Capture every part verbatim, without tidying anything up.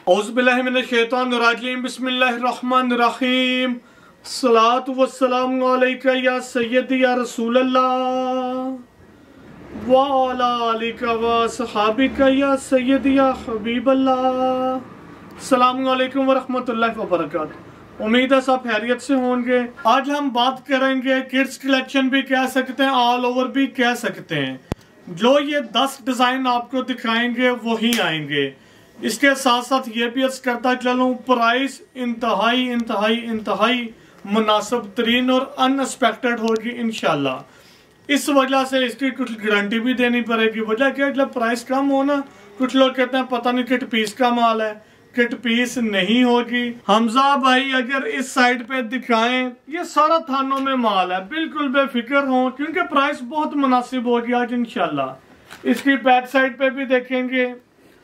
औज़ुबिल्लाहिमिनश्शैतानिर्रजीम बिस्मिल्लाहिर्रहमानिर्रहीम सलातु वस्सलामु अलैका या सय्यदी या रसूलल्लाह व अला आलिका व सहाबिका या सय्यदी या हबीबल्लाह। अस्सलामु अलैकुम व रहमतुल्लाहि व बरकातुहू। उम्मीद है सब खैरियत से होंगे। आज हम बात करेंगे किड्स कलेक्शन भी कह सकते हैं, ऑल ओवर भी कह सकते हैं। जो ये दस डिज़ाइन आपको दिखाएंगे वही आएंगे। इसके साथ साथ ये भी अर्ज करता चलूँ, प्राइस इंतहाई इंतहाई इंतहाई मुनासिब तरीन और अनएक्सपेक्टेड होगी इंशाल्लाह। इस वजह से इसकी कुछ गारंटी भी देनी पड़ेगी। वजह क्या है, जब प्राइस कम हो ना, कुछ लोग कहते हैं पता नहीं किट पीस का माल है। किट पीस नहीं होगी। हमजा भाई अगर इस साइड पे दिखाएं, ये सारा थानों में माल है, बिल्कुल बेफिक्र हो क्योंकि प्राइस बहुत मुनासिब होगी आज इंशाल्लाह। इसकी बैक साइड पे भी देखेंगे,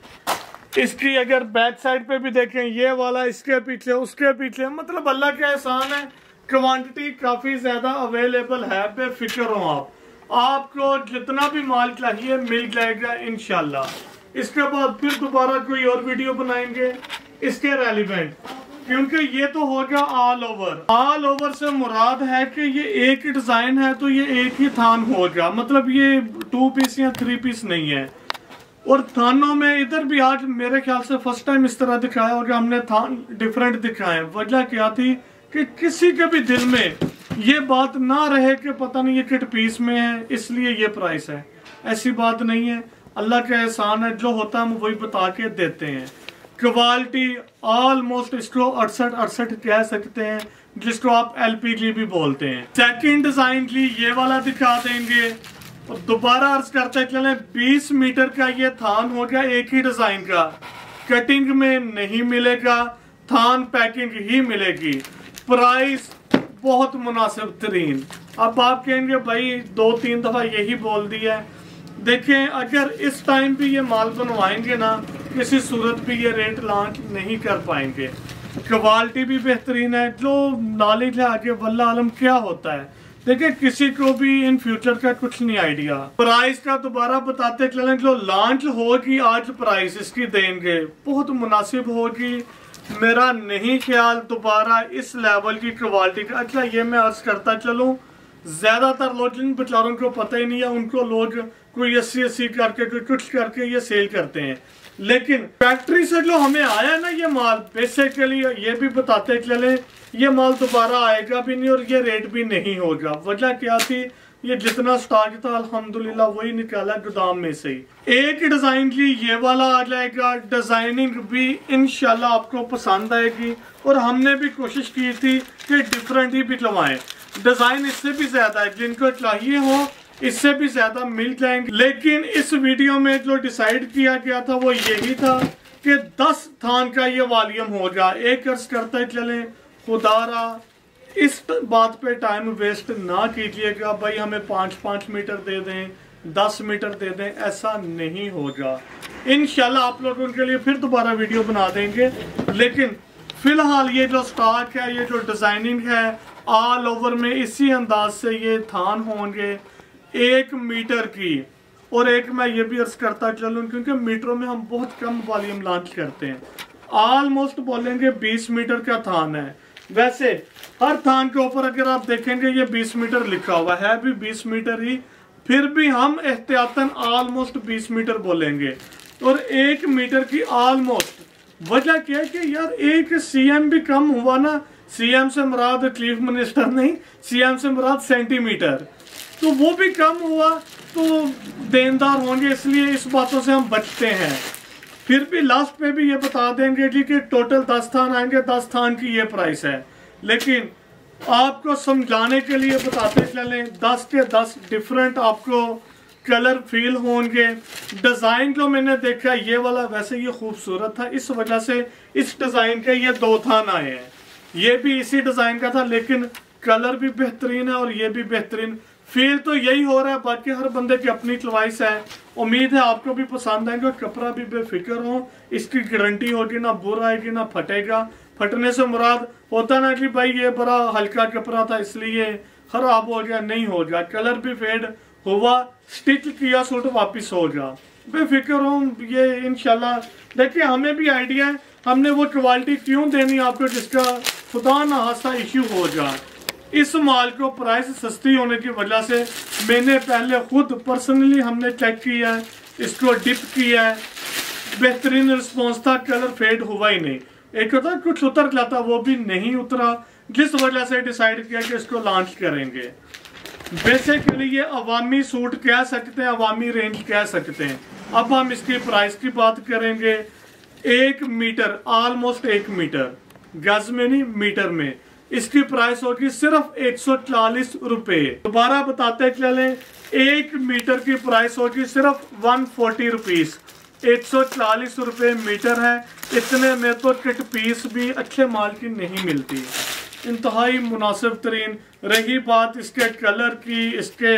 इसकी अगर बैक साइड पे भी देखें, ये वाला इसके पीछे उसके पीछे, मतलब अल्लाह का एहसान है, क्वांटिटी काफी ज्यादा अवेलेबल है। बेफिक्र हो आप, आपको जितना भी माल चाहिए मिल जाएगा इंशाल्लाह। इसके बाद फिर दोबारा कोई और वीडियो बनाएंगे इसके रेलिवेंट, क्योंकि ये तो हो गया ऑल ओवर। ऑल ओवर से मुराद है कि ये एक डिजाइन है तो ये एक ही थान होगा, मतलब ये टू पीस या थ्री पीस नहीं है। और थानों में इधर भी आज मेरे ख्याल से फर्स्ट टाइम इस तरह दिखाया होगा हमने, थान डिफरेंट दिखाए। वजह क्या थी कि किसी के भी दिल में ये बात ना रहे कि पता नहीं ये किट पीस में है इसलिए ये प्राइस है। ऐसी बात नहीं है, अल्लाह का एहसान है, जो होता है हम वही बता के देते हैं। क्वालिटी ऑलमोस्ट इसको अड़सठ अड़सठ कह सकते हैं, जिसको आप एलपीजी भी बोलते हैं। सेकंड डिजाइन की ये वाला दिखा देंगे। और दोबारा अर्ज करते चले, बीस मीटर का ये थान हो गया एक ही डिजाइन का। कटिंग में नहीं मिलेगा, थान पैकिंग ही मिलेगी। प्राइस बहुत मुनासिब तरीन। अब आप कहेंगे भाई दो तीन दफा यही बोल दिया है। देखें, अगर इस टाइम भी ये माल बनवाएंगे ना, किसी सूरत भी ये रेट लॉन्च नहीं कर पाएंगे। क्वालिटी भी बेहतरीन है। जो नॉलेज है आगे वल्लाह आलम क्या होता है, देखिए किसी को भी इन फ्यूचर का कुछ नहीं आइडिया। प्राइस का दोबारा बताते चलें, जो लॉन्च होगी आज प्राइस इसकी देंगे बहुत मुनासिब होगी। मेरा नहीं ख्याल दोबारा इस लेवल की क्वालिटी का। अच्छा, ये मैं अर्ज करता चलूं, ज्यादातर लोग जिन बेचारों को पता ही नहीं है, उनको लोग कोई अस्सी अस्सी करके कोई कुछ करके ये सेल करते हैं। लेकिन फैक्ट्री से जो हमें आया ना ये माल, बेसिकली ये भी बताते चले, ये माल दोबारा आएगा भी नहीं और ये रेट भी नहीं होगा। वजह क्या थी, ये जितना स्टॉक था अल्हम्दुलिल्लाह वही निकाला गोदाम में से ही। एक डिजाइन की ये वाला आ जाएगा, डिजाइनिंग भी इंशाल्लाह आपको पसंद आएगी। और हमने भी कोशिश की थी कि डिफरेंट ही बिकवाएं। डिजाइन इससे भी ज्यादा है, जिनको चाहिए हो इससे भी ज्यादा मिल जाएंगे। लेकिन इस वीडियो में जो डिसाइड किया गया था वो यही था कि दस थान का ये वॉल्यूम होगा। एक अर्ज करते चले, खुदारा इस बात पे टाइम वेस्ट ना कीजिएगा भाई हमें पाँच पाँच मीटर दे दें, दस मीटर दे दें, ऐसा नहीं होगा। इंशाल्लाह आप लोगों के लिए फिर दोबारा वीडियो बना देंगे। लेकिन फिलहाल ये जो स्टॉक है, ये जो डिजाइनिंग है, ऑल ओवर में इसी अंदाज से ये थान होंगे एक मीटर की। और एक मैं ये भी अर्ज करता चलूँ, क्योंकि मीटरों में हम बहुत कम वॉल्यूम लॉन्च करते हैं, ऑलमोस्ट बोलेंगे बीस मीटर का थान है। वैसे हर थान के ऊपर अगर आप देखेंगे ये बीस मीटर लिखा हुआ है, भी बीस मीटर ही, फिर भी हम एहतियातन ऑलमोस्ट बीस मीटर बोलेंगे। और एक मीटर की ऑलमोस्ट वजह क्या है कि यार एक सीएम भी कम हुआ ना, सीएम से मुराद चीफ मिनिस्टर नहीं, सीएम से मुराद सेंटीमीटर, तो वो भी कम हुआ तो देनदार होंगे, इसलिए इस बातों से हम बचते हैं। फिर भी लास्ट में भी ये बता देंगे जी कि टोटल दस थान आएंगे, दस थान की ये प्राइस है। लेकिन आपको समझाने के लिए बताते चलें, दस के दस डिफरेंट आपको कलर फील होंगे। डिजाइन जो मैंने देखा ये वाला वैसे ये खूबसूरत था, इस वजह से इस डिजाइन के ये दो थान आए हैं। ये भी इसी डिजाइन का था, लेकिन कलर भी बेहतरीन है और ये भी बेहतरीन। फील तो यही हो रहा है, बाकी हर बंदे की अपनी चॉइस है। उम्मीद है आपको भी पसंद आएंगे। कपड़ा भी बेफिक्र हो, इसकी गारंटी होगी, ना बुरा आएगी ना फटेगा। फटने से मुराद होता ना कि भाई ये बड़ा हल्का कपड़ा था इसलिए खराब हो गया, नहीं हो गया। कलर भी फेड हुआ, स्टिच किया सूट वापिस हो गया। बेफिक्र हो ये इंशाल्लाह। देखिए हमें भी आइडिया है, हमने वो क्वालिटी क्यों देनी आपको जिसका खुदा ना खास्ता इश्यू हो जाए। इस माल को प्राइस सस्ती होने की वजह से मैंने पहले खुद पर्सनली हमने चेक किया है, इसको डिप किया है, बेहतरीन रिस्पॉन्स था, कलर फेड हुआ ही नहीं। एक होता कुछ उतर जाता, वो भी नहीं उतरा, जिस वजह से डिसाइड किया कि इसको लॉन्च करेंगे। बेसिकली ये अवामी सूट कह सकते हैं, अवामी रेंज कह सकते हैं। अब हम इसकी प्राइस की बात करेंगे। एक मीटर, ऑलमोस्ट एक मीटर, गज में नहीं मीटर में, इसकी प्राइस होगी सिर्फ एक सौ चालीस रुपए। दोबारा बताते चले, एक मीटर की प्राइस होगी सिर्फ वन फोर्टी रुपीज। एक सौ चालीस रुपए मीटर है। इतने में तो किट पीस भी अच्छे माल की नहीं मिलती, इंतहाई मुनासिब तरीन। रही बात इसके कलर की, इसके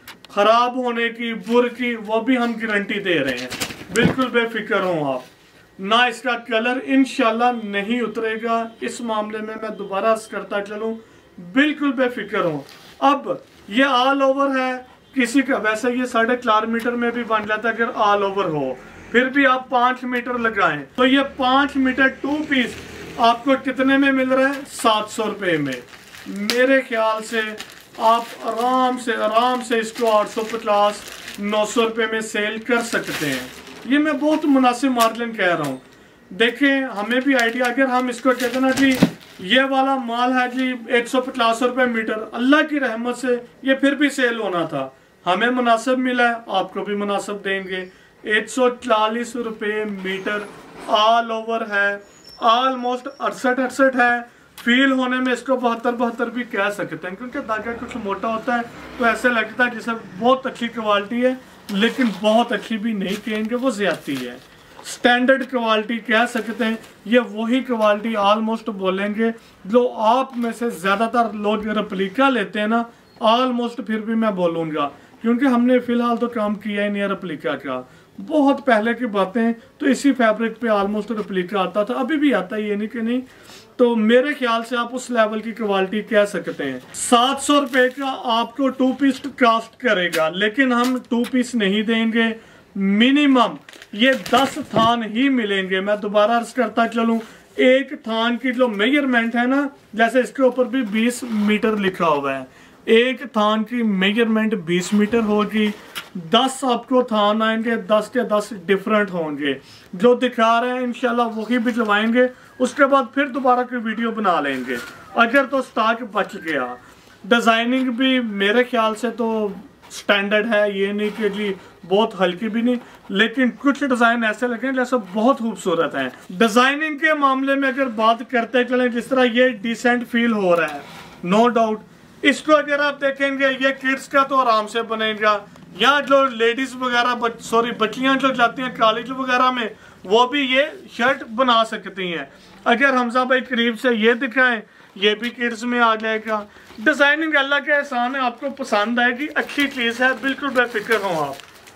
खराब होने की, बुर की, वो भी हम गारंटी दे रहे हैं, बिल्कुल बेफिक्र हो आप। ना इसका कलर इंशाल्लाह नहीं उतरेगा। इस मामले में मैं दोबारा करता चलूं, बिल्कुल बेफिक्र हूं। अब ये ऑल ओवर है, किसी का वैसे ये साढ़े चार मीटर में भी बन जाता है अगर ऑल ओवर हो, फिर भी आप पांच मीटर लगाएं तो ये पांच मीटर टू पीस आपको कितने में मिल रहा है? सात सौ रुपये में। मेरे ख्याल से आप आराम से आराम से इसको आठ सौ पचास नौ सौ रुपये में सेल कर सकते हैं। ये मैं बहुत मुनासिब मार्जिन कह रहा हूँ। देखें, हमें भी आइडिया, अगर हम इसको कहते ना जी ये वाला माल है जी एक सौ पचास रुपये मीटर, अल्लाह की रहमत से ये फिर भी सेल होना था। हमें मुनासिब मिला है, आपको भी मुनासिब देंगे। एक सौ चालीस रुपये मीटर ऑल ओवर है, ऑलमोस्ट अड़सठ अड़सठ है। फील होने में इसको बहत्तर बहत्तर भी कह सकते हैं, क्योंकि धागा कुछ मोटा होता है तो ऐसे लगता है जैसे बहुत अच्छी क्वालिटी है, लेकिन बहुत अच्छी भी नहीं कहेंगे, वो ज्यादती है। स्टैंडर्ड क्वालिटी कह सकते हैं। ये वही क्वालिटी ऑलमोस्ट बोलेंगे जो आप में से ज्यादातर लोग रेप्लिका लेते हैं ना, ऑलमोस्ट फिर भी मैं बोलूँगा, क्योंकि हमने फिलहाल तो काम किया ही नहीं है रेप्लिका का। बहुत पहले की बातें तो इसी फैब्रिक पे ऑलमोस्ट रेप्लिका आता था, अभी भी आता है, ये नहीं कि नहीं। तो मेरे ख्याल से आप उस लेवल की क्वालिटी कह सकते हैं। सात सौ रुपए का आपको टू पीस कास्ट करेगा, लेकिन हम टू पीस नहीं देंगे, मिनिमम ये दस थान ही मिलेंगे। मैं दोबारा अर्ज करता चलूं, एक थान की जो मेजरमेंट है ना, जैसे इसके ऊपर भी बीस मीटर लिखा हुआ है, एक थान की मेजरमेंट बीस मीटर होगी। दस आपको थान आएंगे, दस के दस डिफरेंट होंगे। जो दिखा रहे हैं इंशाल्लाह वही भिजवाएंगे, उसके बाद फिर दोबारा की वीडियो बना लेंगे अगर तो स्टॉक बच गया। डिजाइनिंग भी मेरे ख्याल से तो स्टैंडर्ड है, ये नहीं कि जी बहुत हल्की भी नहीं, लेकिन कुछ डिजाइन ऐसे लगे जैसे बहुत खूबसूरत है। डिजाइनिंग के मामले में अगर बात करते चले, जिस तरह ये डिसेंट फील हो रहा है, नो डाउट। इसको अगर आप देखेंगे ये किड्स का तो आराम से बनेगा, या जो लेडीज वगैरह सॉरी बच्चियां जो जाती हैं कॉलेज वगैरह में, वो भी ये शर्ट बना सकती हैं। अगर हमजा भाई करीब से ये दिखाएं, ये भी किड्स में आ जाएगा। डिजाइनिंग अल्लाह के एहसान है, आपको पसंद आएगी, अच्छी चीज है, बिल्कुल बेफिक्र हो आप।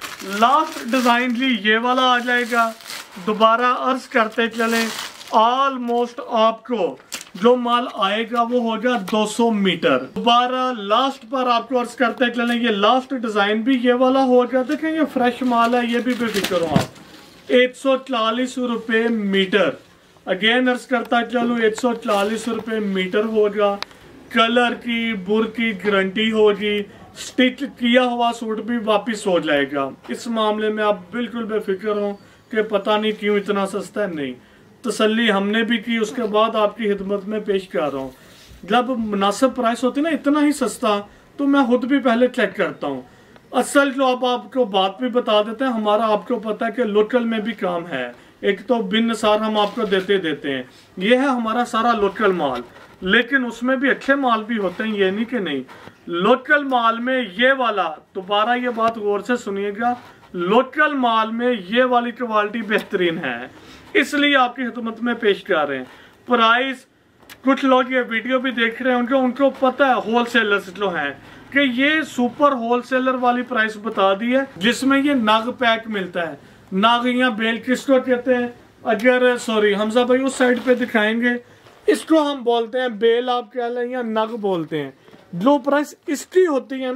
लास्ट डिजाइन जी ये वाला आ जाएगा। दोबारा अर्ज करते चलें, ऑलमोस्ट आपको जो माल आएगा वो होगा दो सौ मीटर। दोबारा लास्ट पर आपको अर्ज करते चलें, ये लास्ट डिजाइन भी ये वाला होगा। देखें ये फ्रेश माल है, ये भी बेफिक्र हो आप। एक सौ चालीस रुपये मीटर, अगेन अर्ज करता चलूँ, एक सौ चालीस रुपये मीटर होगा। कलर की बुर की गारंटी होगी, स्टिच किया हुआ सूट भी वापस हो जाएगा। इस मामले में आप बिल्कुल बेफिक्र हो कि पता नहीं क्यों इतना सस्ता है। नहीं, तसल्ली हमने भी की, उसके बाद आपकी खिदमत में पेश कर रहा हूँ। जब मुनासिब प्राइस होती है ना, इतना ही सस्ता, तो मैं खुद भी पहले चेक करता हूँ। असल जो आप आपको बात भी बता देते हैं, हमारा आपको पता है कि लोकल में भी काम है। एक तो बिन निसार हम आपको देते देते हैं, ये है हमारा सारा लोकल माल, लेकिन उसमें भी अच्छे माल भी होते हैं, ये नहीं कि नहीं। लोकल माल में ये वाला, दोबारा ये बात गौर से सुनिएगा, लोकल माल में ये वाली क्वालिटी बेहतरीन है, इसलिए आपकी खिदमत में पेश कर रहे हैं। प्राइस, कुछ लोग ये वीडियो भी देख रहे हैं, उनको उनको पता है होलसेलर्स जो हैं कि ये सुपर होलसेलर वाली प्राइस बता दी है, जिसमें ये नाग पैक मिलता है। नाग या बेल किसको कहते हैं? अगर सॉरी हमजा भाई उस साइड पे दिखाएंगे, इसको हम बोलते हैं बेल, आप कह लें या नग बोलते हैं। जो प्राइस इसकी होती है ना,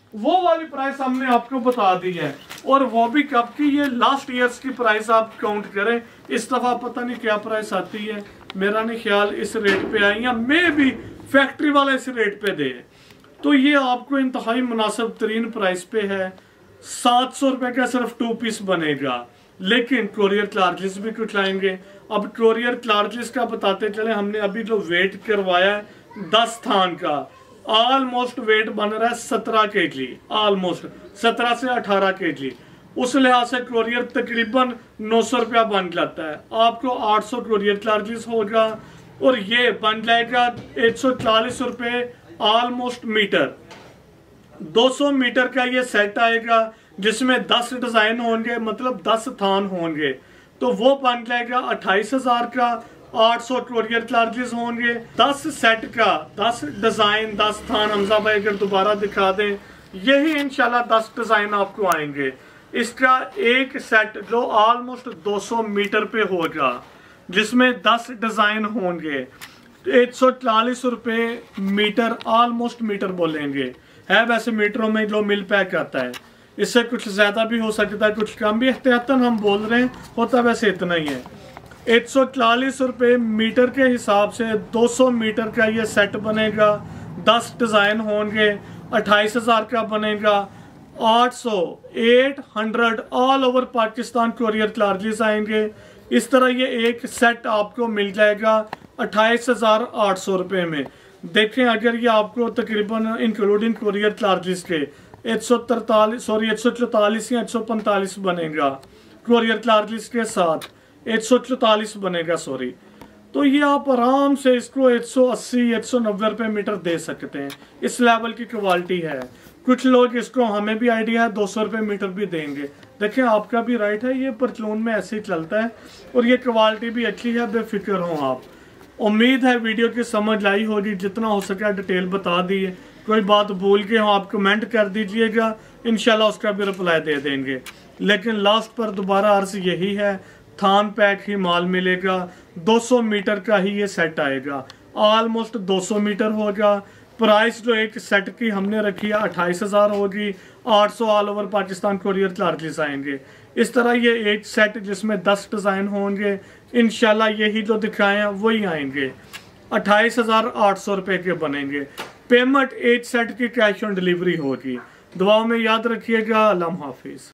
वो वाली प्राइस हमने आपको बता दी है, और वो भी कब की, ये लास्ट ईयर्स की प्राइस आप काउंट करें। इस दफा पता नहीं क्या प्राइस आती है, मेरा नहीं ख्याल इस रेट पे आई, या मे भी फैक्ट्री वाला इस रेट पे दे। तो ये आपको इंतहाई मुनासिब तरीन प्राइस पे है। सात सौ रुपए का सिर्फ टू पीस बनेगा, लेकिन कोरियर चार्जेस भी कुछ आएंगे। अब कोरियर चार्जेस का बताते चले, हमने अभी जो वेट करवाया है दस थान का, ऑलमोस्ट वेट बन रहा है सत्रह के जी, ऑलमोस्ट सत्रह से अठारह के जी। उस लिहाज से कोरियर तकरीबन नौ सौ रुपया बन जाता है। आपको आठ सौ कोरियर चार्जेस होगा, और ये बन जाएगा एक सौ चालीस रुपये ऑलमोस्ट मीटर। दो सौ मीटर का ये सेट आएगा, जिसमें दस डिजाइन होंगे, मतलब दस थान होंगे, तो वो बन जाएगा अट्ठाईस हजार का। आठ सौ कोरियर चार्जेस होंगे। दस सेट का, दस डिजाइन, दस थान, हमजा भाई अगर दोबारा दिखा दें, यही इंशाल्लाह दस डिजाइन आपको आएंगे। इसका एक सेट जो ऑलमोस्ट दो सौ मीटर पे होगा, जिसमें दस डिजाइन होंगे, एक सौ चालीस रुपये मीटर, ऑलमोस्ट मीटर बोलेंगे, है वैसे मीटरों में जो मिल पैक आता है। इससे कुछ ज्यादा भी हो सकता है, कुछ कम भी, एहतियातन हम बोल रहे हैं, होता वैसे इतना ही है। एक सौ चालीस रुपये मीटर के हिसाब से दो सौ मीटर का ये सेट बनेगा। दस डिजाइन होंगे, अट्ठाईस हजार का बनेगा। आठ सौ eight hundred all over Pakistan courier charges आएंगे। इस तरह ये एक सेट आपको मिल जाएगा अट्ठाईस हजार आठ सौ रुपये में। देखें, अगर ये आपको तकरीबन इंक्लूडिंग कोरियर चार्जेस के एक सौ तरतालीस सॉरी एक सौ चौतालीस या एक सौ पैंतालीस बनेगा, कोरियर चार्जेस के साथ एक सौ चौतालीस बनेगा, सॉरी। तो ये आप आराम से इसको एक सौ अस्सी एक सौ नब्बे रुपये मीटर दे सकते हैं। इस लेवल की क्वालिटी है। कुछ लोग इसको, हमें भी आइडिया है, दो सौ रुपये मीटर भी देंगे। देखें, आपका भी राइट है, ये परचून में ऐसे ही चलता है, और ये क्वालिटी भी अच्छी है, बेफिक्र हो आप। उम्मीद है वीडियो की समझ आई होगी, जितना हो सके डिटेल बता दी है। कोई बात भूल के हो आप कमेंट कर दीजिएगा, इंशाल्लाह उसका भी रिप्लाई दे देंगे। लेकिन लास्ट पर दोबारा अर्ज यही है, थान पैक ही माल मिलेगा। दो सौ मीटर का ही ये सेट आएगा, ऑलमोस्ट दो सौ मीटर होगा। प्राइस जो एक सेट की हमने रखी है अट्ठाईस हजार होगी। आठ सौ all over Pakistan courier charges आएंगे। इस तरह ये एक सेट जिसमें दस डिजाइन होंगे, इंशाल्लाह यही जो दिखाए हैं वही आएंगे। अट्ठाईस हजार आठ सौ रुपये के बनेंगे। पेमेंट एक सेट की कैश ऑन डिलीवरी होगी। दुआओं में याद रखिएगा। अल्लाह हाफिज।